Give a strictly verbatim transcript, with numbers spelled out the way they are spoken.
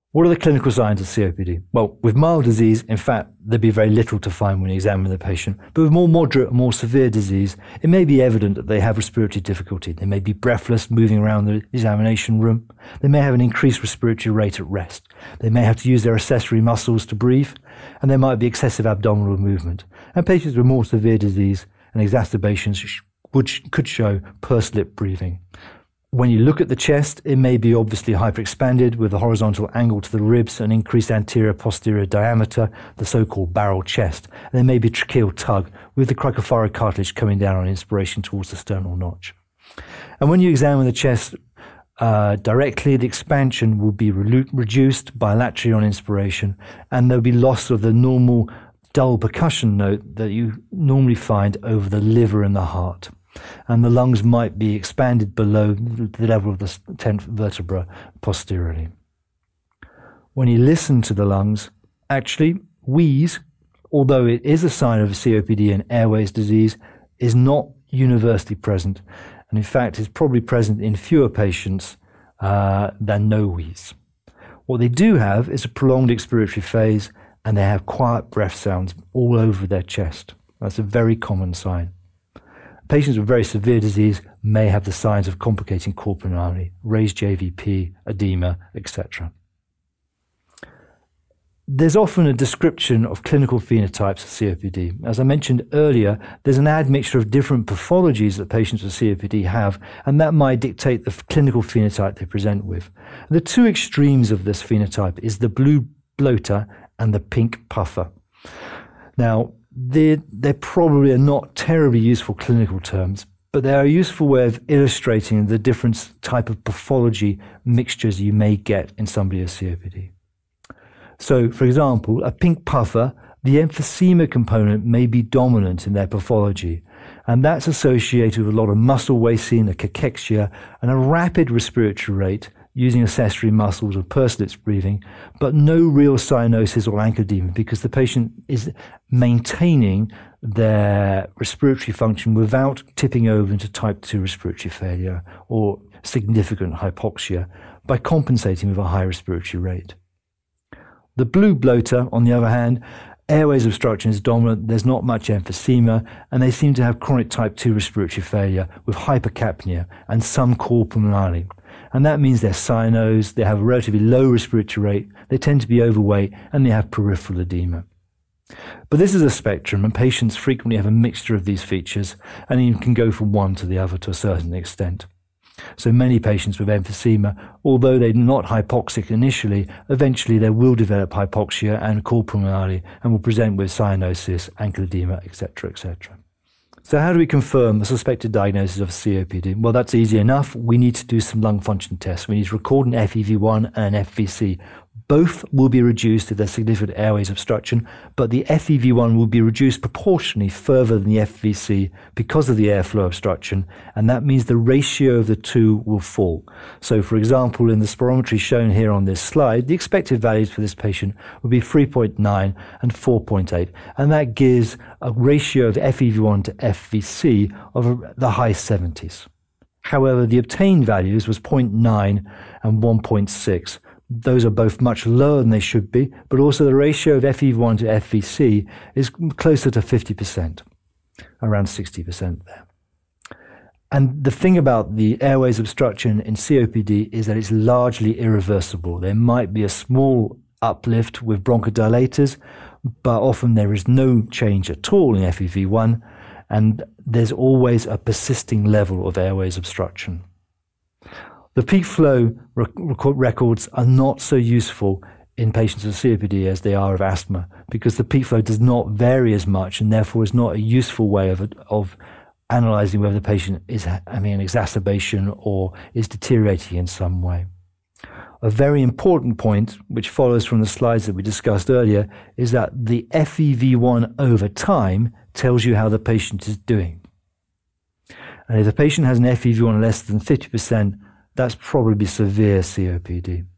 What are the clinical signs of C O P D? Well, with mild disease, in fact, there'd be very little to find when you examine the patient. But with more moderate or more severe disease, it may be evident that they have respiratory difficulty. They may be breathless, moving around the examination room. They may have an increased respiratory rate at rest. They may have to use their accessory muscles to breathe, and there might be excessive abdominal movement. And patients with more severe disease and exacerbations would, could show pursed lip breathing. When you look at the chest, it may be obviously hyperexpanded with a horizontal angle to the ribs and increased anterior-posterior diameter, the so-called barrel chest. And there may be tracheal tug with the cricothyroid cartilage coming down on inspiration towards the sternal notch. And when you examine the chest uh, directly, the expansion will be re reduced by Lecturio on inspiration, and there'll be loss of the normal dull percussion note that you normally find over the liver and the heart. And the lungs might be expanded below the level of the tenth vertebra posteriorly. When you listen to the lungs, actually, wheeze, although it is a sign of C O P D and airways disease, is not universally present. And in fact, is probably present in fewer patients uh, than no wheeze. What they do have is a prolonged expiratory phase, and they have quiet breath sounds all over their chest. That's a very common sign. Patients with very severe disease may have the signs of complicating pulmonale, raised J V P, edema, et cetera. There's often a description of clinical phenotypes of C O P D. As I mentioned earlier, there's an admixture of different pathologies that patients with C O P D have, and that might dictate the clinical phenotype they present with. The two extremes of this phenotype is the blue bloater and the pink puffer. Now, They're, they're probably are not terribly useful clinical terms, but they are a useful way of illustrating the different type of pathology mixtures you may get in somebody with C O P D. So, for example, a pink puffer, the emphysema component may be dominant in their pathology, and that's associated with a lot of muscle wasting, a cachexia, and a rapid respiratory rate using accessory muscles or pursed lips breathing, but no real cyanosis or angioedema because the patient is maintaining their respiratory function without tipping over into type two respiratory failure or significant hypoxia by compensating with a high respiratory rate. The blue bloater, on the other hand, airways obstruction is dominant, there's not much emphysema, and they seem to have chronic type two respiratory failure with hypercapnia and some core pulmonale. And that means they're cyanosed, they have a relatively low respiratory rate, they tend to be overweight, and they have peripheral edema. But this is a spectrum, and patients frequently have a mixture of these features, and you can go from one to the other to a certain extent. So many patients with emphysema, although they're not hypoxic initially, eventually they will develop hypoxia and core pulmonale and will present with cyanosis, angioedema, et cetera, et cetera. So how do we confirm a suspected diagnosis of C O P D? Well, that's easy enough. We need to do some lung function tests. We need to record an F E V one and an F V C. Both will be reduced if there's significant airways obstruction, but the F E V one will be reduced proportionally further than the F V C because of the airflow obstruction, and that means the ratio of the two will fall. So, for example, in the spirometry shown here on this slide, the expected values for this patient would be three point nine and four point eight, and that gives a ratio of F E V one to F V C of the high seventies. However, the obtained values was zero point nine and one point six. Those are both much lower than they should be, but also the ratio of F E V one to F V C is closer to fifty percent, around sixty percent there. And the thing about the airways obstruction in C O P D is that it's largely irreversible. There might be a small uplift with bronchodilators, but often there is no change at all in F E V one, and there's always a persisting level of airways obstruction. The peak flow rec records are not so useful in patients with C O P D as they are of asthma, because the peak flow does not vary as much and therefore is not a useful way of, of analyzing whether the patient is having an exacerbation or is deteriorating in some way. A very important point, which follows from the slides that we discussed earlier, is that the F E V one over time tells you how the patient is doing. And if the patient has an F E V one less than fifty percent, that's probably severe C O P D.